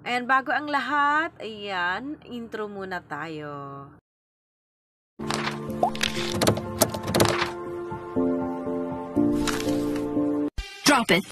And bago ang lahat, ayan, intro muna tayo. Drop it.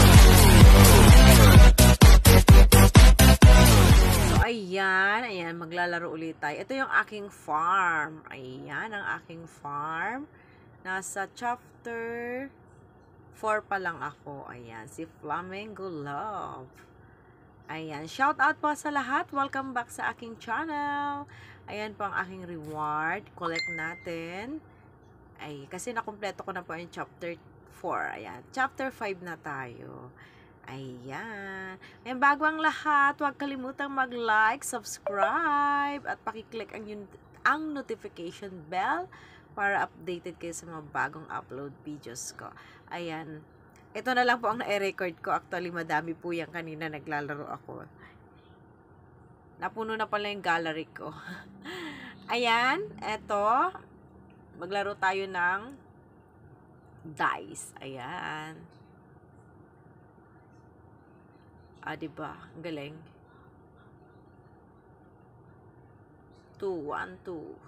So, ayan, maglalaro ulit tayo. Ito yung aking farm. Ayan, ang aking farm. Nasa chapter 4 pa lang ako. Ayan, si Flamingo Love. Ayan, shout out po sa lahat. Welcome back sa aking channel. Ayan po ang aking reward. Collect natin. Ay, kasi nakumpleto ko na po yung chapter 4. Ayan, chapter 5 na tayo. Ayan. Ayan, bago ang lahat, huwag kalimutang mag-like, subscribe, at pakiclick ang notification bell para updated kayo sa mga bagong upload videos ko. Ayan. Ito na lang po ang na-record ko. Actually, madami po yan kanina naglalaro ako. Napuno na pala yung gallery ko. Ayan, eto. Maglaro tayo ng dice. Ayan. Diba? Ang galing. 2, 1, 2.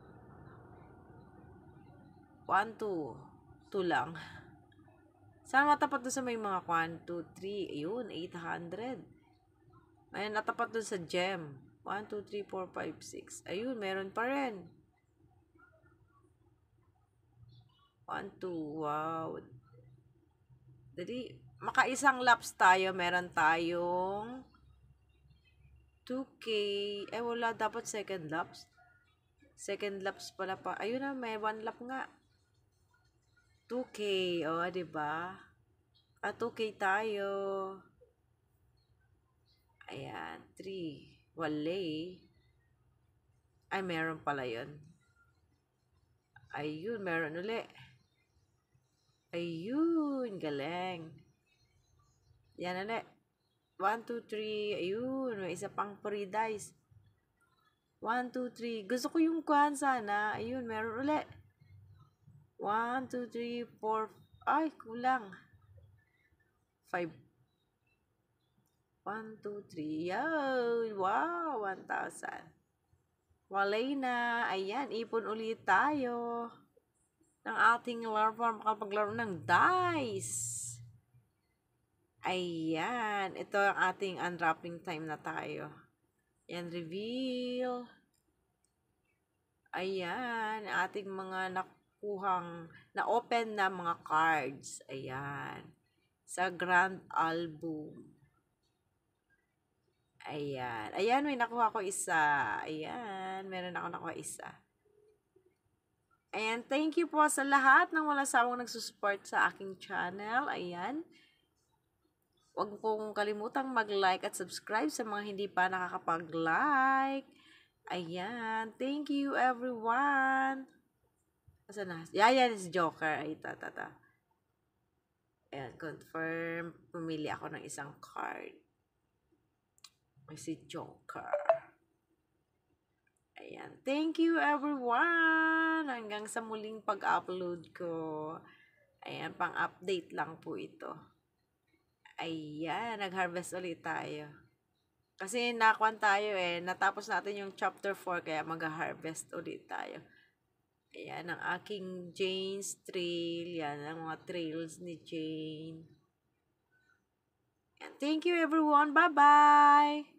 1, 2. 2 lang. Sana matapat doon sa may mga 1, 2, 3. Ayun, 800. Ayun, natapat doon sa gem. 1, 2, 3, 4, 5, 6. Ayun, meron pa rin. 1, 2. Wow. Dali, makaisang laps tayo. Meron tayong 2K. Wala. Dapat second laps. Second laps pala pa. Ayun na, may 1 lap nga. 2K. O, diba? 2K tayo. Ayan. 3. Wale. Ay, meron pala yun. Ayun, meron uli. Ayun, galing. Yan uli. 1, 2, 3. Ayun, may isa pang free dice. 1, 2, 3. Gusto ko yung kuhan sana. Ayun, meron uli. 1, 2, 3, 4. Ay, kulang. 5. 1, 2, 3. Yun. Wow, 1,000. Walay na. Ayan, ipon ulit tayo ng ating larva makapaglaro ng dice. Ayan. Ito ang ating unwrapping time na tayo. Ayan, reveal. Ayan, ating mga na-open na mga cards. Ayan. Sa Grand Album. Ayan. Ayan, may nakuha ko isa. Ayan, meron ako nakuha isa. Ayan, thank you po sa lahat ng walang sawang nagsusupport sa aking channel. Ayan. Huwag pong kalimutang mag-like at subscribe sa mga hindi pa nakakapag-like. Ayan. Thank you, everyone. Asa na? Yan is Joker. Ay, ta. Ayan, confirm. Pumili ako ng isang card. Ay, si Joker. Ayan. Thank you, everyone. Hanggang sa muling pag-upload ko. Ayan, pang-update lang po ito. Ayan, nag-harvest ulit tayo. Kasi nakuan tayo natapos natin yung chapter 4 kaya mag-harvest ulit tayo. Ayan, ang aking Jane's trail. Yan, ang mga trails ni Jane. And thank you everyone. Bye-bye!